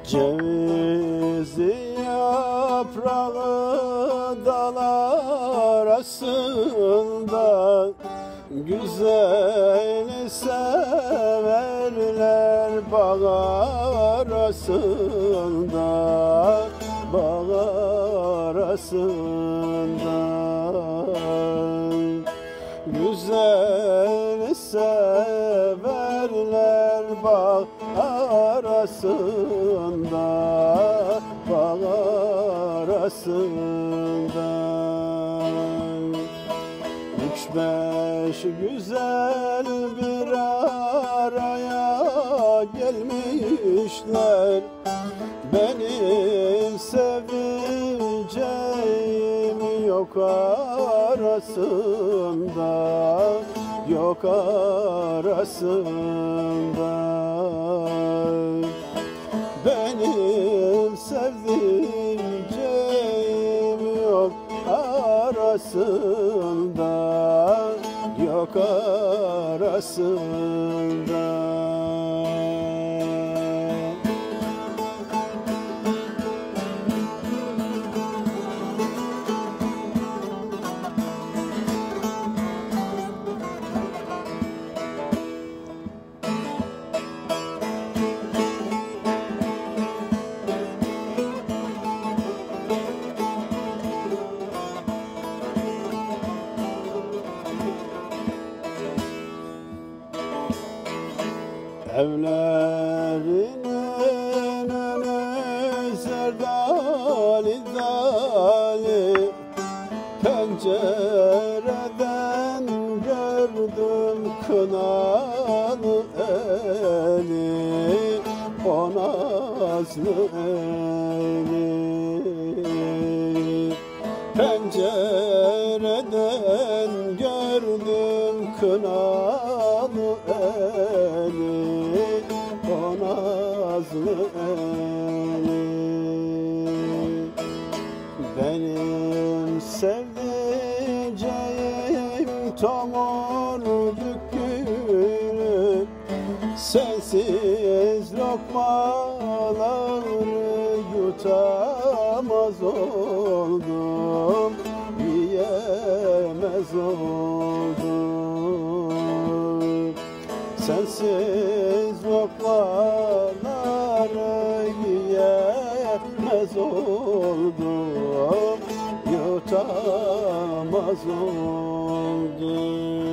Cevizi yaprağı dal arasında, güzeli severler bağ arasında, bağ arasında. Güzeli severler bağ arasında, bağ arasında. Üç beş güzel bir araya gelmişler, benim seveceğim yok arasında, yok arasında. Benim sevdiceğim yok arasında, yok arasında. Evlerinin önü zerdali dali, pencereden gördüm kınalı eli, o nazlı eli. Pencereden gördüm kınalı eli, o nazlı eli. Benim sevdiceğim tomurcuk gülü, sensiz lokmaları yutamaz oldum, yiyemez oldum. Sensiz lokmaları yiyemez oldum, yutamaz oldum.